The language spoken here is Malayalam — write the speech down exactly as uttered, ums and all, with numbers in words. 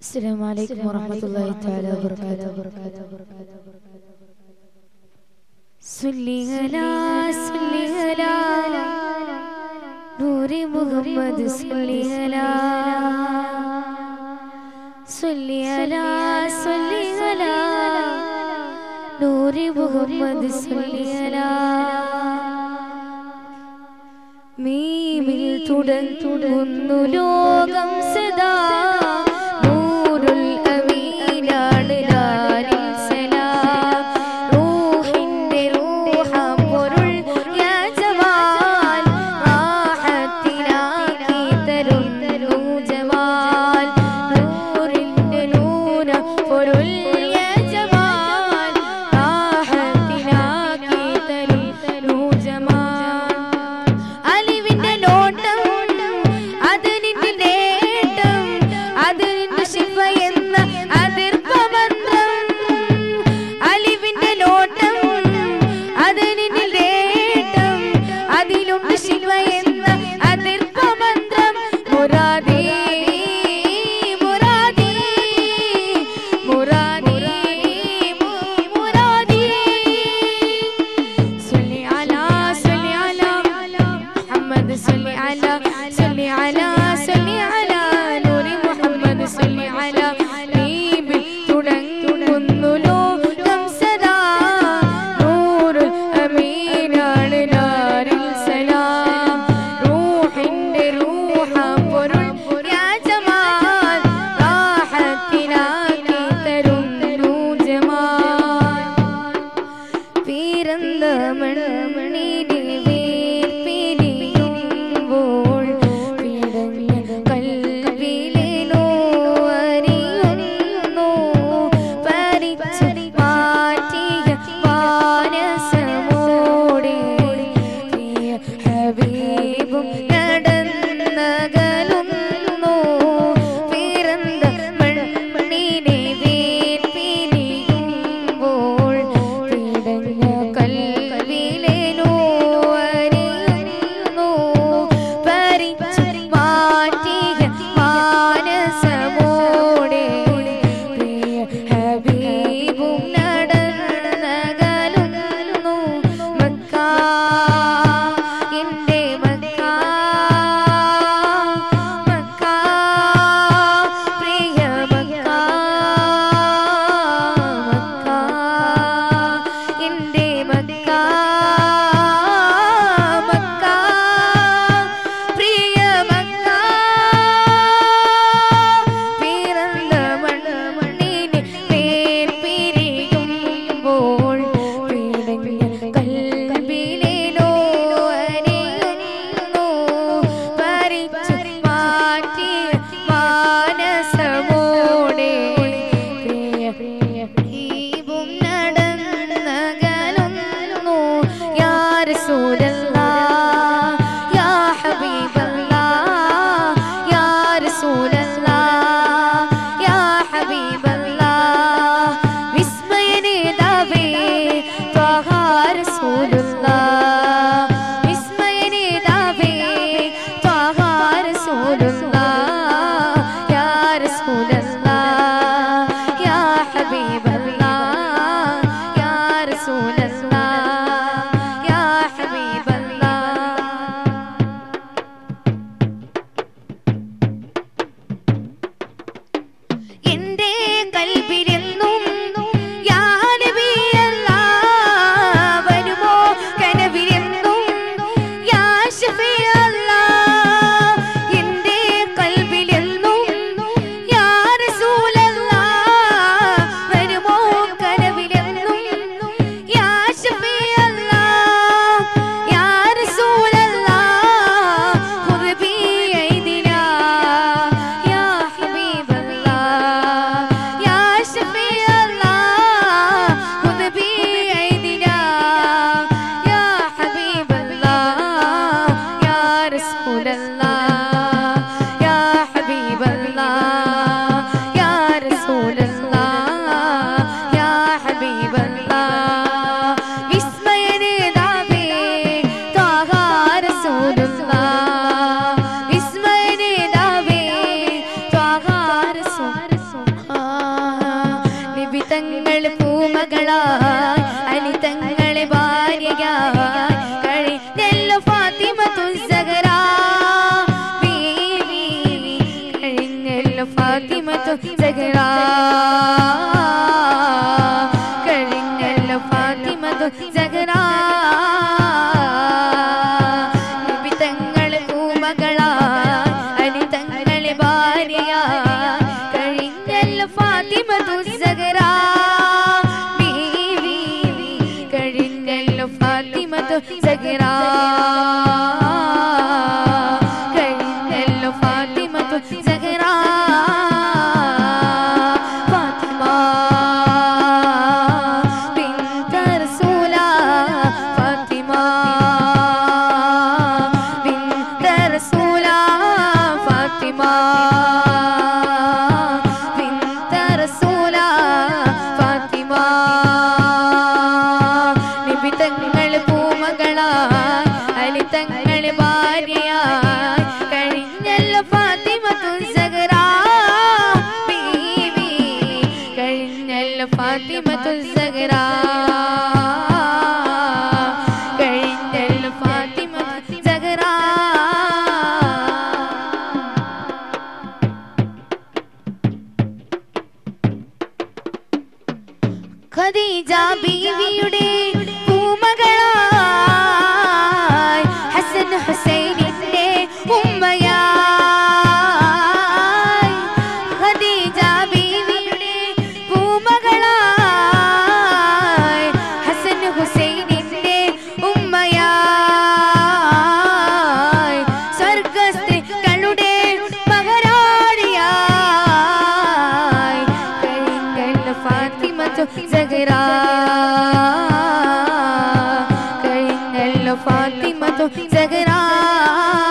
السلام عليكم ورحمة الله تعالى وبركاته. صلي على صلي على نور محمد صلي على صلي على صلي على نور محمد صلي على മീമിൽ തുടങ്ങുന്നു ലോകം സദാ നൂറുൽ അമീനാണ് ലാലിൽ സലാം റൂഹിന്റെ റൂഹാം പൊരുൾ യാ ജമാൽ റാഹത്തിലാക്കി തരുന്നു ജമാൽ നൂറിന്റെ നൂന പൊരുൾ യാ ജമാൽ റാഹത്തിലാക്കി തരുന്നു ജമാൽ എന്റെ പൂമകളായി അലി തങ്ങളെ ഭാര്യയായി കഴിഞ്ഞല്ലോ ഫാത്തിമത്തു സഹറ ബീവി കഴിഞ്ഞല്ലോ ഫാത്തിമത്തു സഹറ കഴിഞ്ഞല്ലോ ഫാത്തിമത്തു സഹറ നബി തങ്ങളെ പൂമകളായി അലി തങ്ങളെ ഭാര്യയായി കഴിഞ്ഞല്ലോ ഫാത്തിമത്തു സഹറ ബീവി കഴിഞ്ഞല്ലോ ഫാത്തിമത്തു സഹറ കഴിഞ്ഞല്ലോ ഫാത്തിമത്തു സഹറ ഫാത്തിമ ബിൻത റസൂല ഫാത്തിമ ബിൻത റസൂല ഫാത്തിമ ബിൻത റസൂല ഫാത്തിമ നബി തങ്ങളെ പൂമകളായി അലി തങ്ങളെ ഭാര്യയായി കഴിഞ്ഞല്ലോ ഫാത്തിമത്തു സഹറ ബീവി കഴിഞ്ഞല്ലോ ഫാത്തിമത്തു സഹറ കഴിഞ്ഞല്ലോ ഫാത്തിമത്തു സഹറ ഖദീജ ബീവിയുടെ പൂമകളായി ഹസൻ ഹുസൈനിന്റെ ഉമ്മയായി ഖദീജ ബീവിയുടെ പൂമകളായി ഹസൻ ഹുസൈനിന്റെ ഉമ്മയായി സ്വർഗസ്ഥകളുടെ മഹാരാണിയായി കഴിഞ്ഞല്ലോ ഫാത്തിമത്തു സഹറ കഴിഞ്ഞല്ലോ ഫാത്തിമത്തു സഹറ